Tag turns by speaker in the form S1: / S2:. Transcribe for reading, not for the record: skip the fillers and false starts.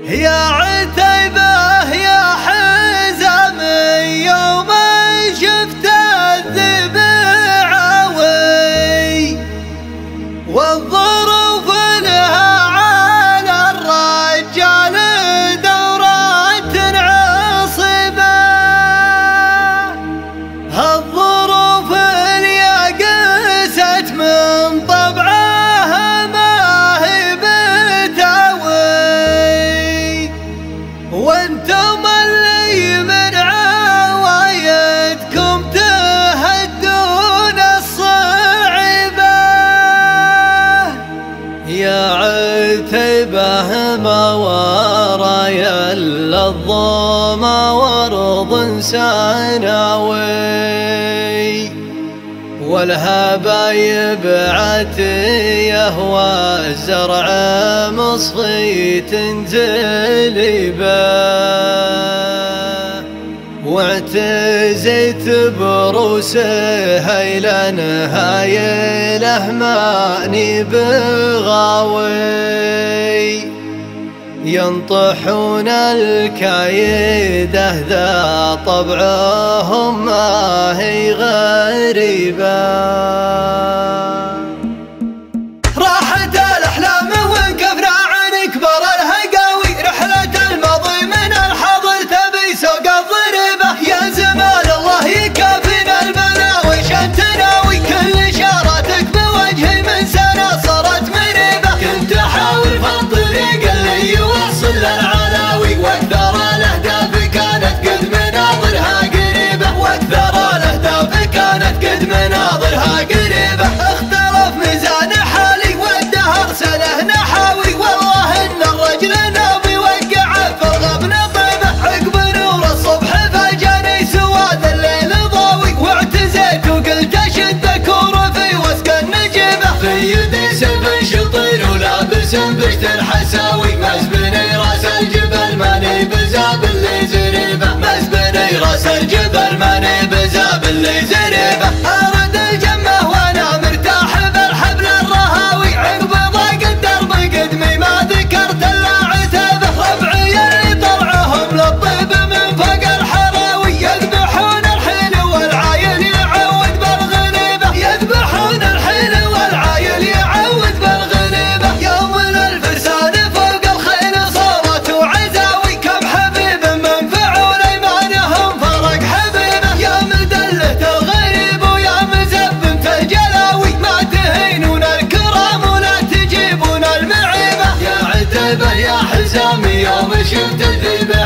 S1: يا عتيبة يا حزام يوم شفت الذئب عوي، والظروف لها على الرجال دورات عصبة. هالظروف اللي قست من طبعه ما هي بتاوي، وانتم اللي من عوايدكم تهدون الصعبة. يا عتيبة ما ورايا الا الظما وارض سناوي، والهبايب عتيه والزرع مصفي تنزل به، واعتزيت بروسه الى نهايله ماني بغاوي، ينطحون الكايده ذا طبعهم ما هي غريبه. راحت الاحلام وانكفنا عن كبر الهقاوي، رحله الماضي من الحاضر تبي سوق الضريبه. يا زمان الله يكافينا البلاوي شتناوي، كل اشاراتك بوجهي من سنه صارت مريبه. كنت احاول في الطريق اللي يوصل للعلاوي، واكثر الاهداف كانت قد مناظرها قريبه، واكثر الاهداف كانت قد مناظرها قريبه. اختلف ميزان حالي والدهر سله نحاوي، والله ان الرجل ناوي وقع في الغبن طيبه. عقب نور الصبح فاجاني سواد الليل ضاوي، واعتزيت وقلت اشد كورفي واسق النجيبه. في يدي سيف شطير ولابس بشت الحساوي، مزبني راس الجبل ماني بزاب اللي زريبه، مزبني راس الجبل ماني بزاب اللي زريبه. ارد الجمه وانا مرتاح بالحبل الرهاوي، عقب ضاق الدرب قدمي ما ذكرت الا عتيبه. ربعي اللي طلعهم للطيب من فوق الحراوي، يذبحون الحين والعايل يعود بالغنيبه، يذبحون الحين والعايل يعود بالغنيبه. يوم الفرسان فوق الخيل صارت وعزاوي، كم حبيب من فعول ايمانهم فرق حبيبه. يا مدلة الغريب ويا مزبمة الجلاوي، ما تهينون الكرام ولا تجيبون المعيبه. يا عتيبة يا حزامي يوم شفت الذئب